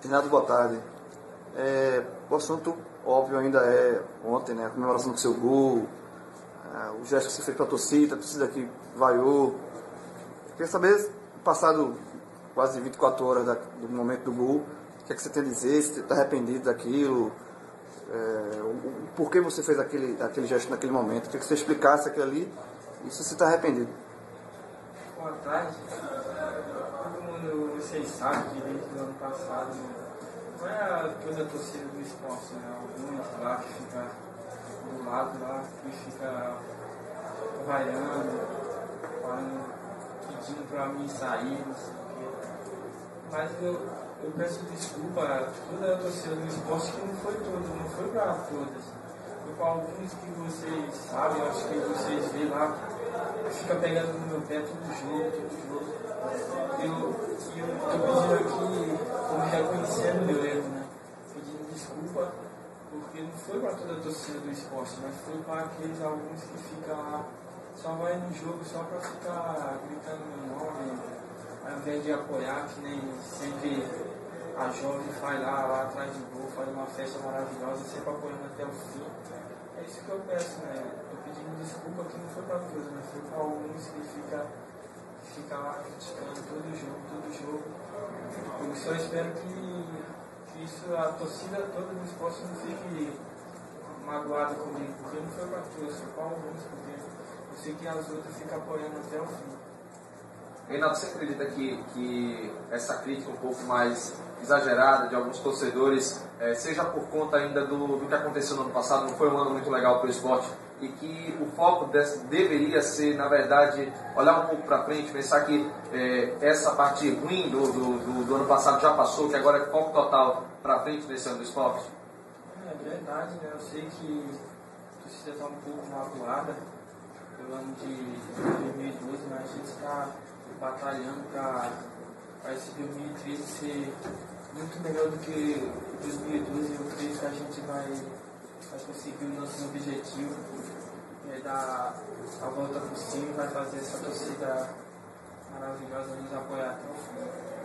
Renato, boa tarde. O assunto óbvio ainda é ontem, né? A comemoração do seu gol, o gesto que você fez para a torcida que vaiou. Queria saber, passado quase 24 horas do momento do gol, o que é que você tem a dizer, se você está arrependido daquilo, o porquê você fez aquele gesto naquele momento. Queria que você explicasse aquilo ali e se você está arrependido. Boa tarde. Todo mundo, vocês sabem que desde o ano passado não é toda a torcida do esporte, né? Alguns lá que fica do lado lá, que fica vaiando, pedindo pra mim sair, não sei o quê. Mas eu peço desculpa a toda a torcida do esporte, que não foi toda, não foi pra todas. Foi pra alguns que vocês sabem, eu acho que vocês veem lá, fica pegando no meu pé todo jogo. Eu estou pedindo aqui, como reconhecendo meu erro, né? Pedindo desculpa, porque não foi para toda a torcida do esporte, mas foi para aqueles alguns que ficam lá, só vai no jogo só para ficar gritando meu nome, ao invés de apoiar, que nem sempre a jovem faz lá atrás do gol, faz uma festa maravilhosa, sempre apoiando até o fim. É isso que eu peço, né? Estou pedindo desculpa que não foi para todos, mas foi para alguns que fica lá criticando todo jogo. Eu só espero que isso, a torcida toda do esporte não fique magoada comigo, porque não foi para todos, foi para alguns, porque eu sei que as outras ficam apoiando até o fim. Reinaldo, você acredita que essa crítica um pouco mais exagerada de alguns torcedores, seja por conta ainda do que aconteceu no ano passado, não foi um ano muito legal para o esporte, e que o foco deveria ser, na verdade, olhar um pouco para frente, pensar que essa parte ruim do ano passado já passou, que agora é foco total para frente nesse ano do esporte? É verdade, né? Eu sei que a torcida está um pouco magoada pelo ano de 2012, mas a gente está batalhando para esse 2013 ser muito melhor do que 2012. Eu creio que a gente vai conseguir o nosso objetivo, é dar a volta por cima e vai fazer essa torcida maravilhosa nos apoiar até o fim.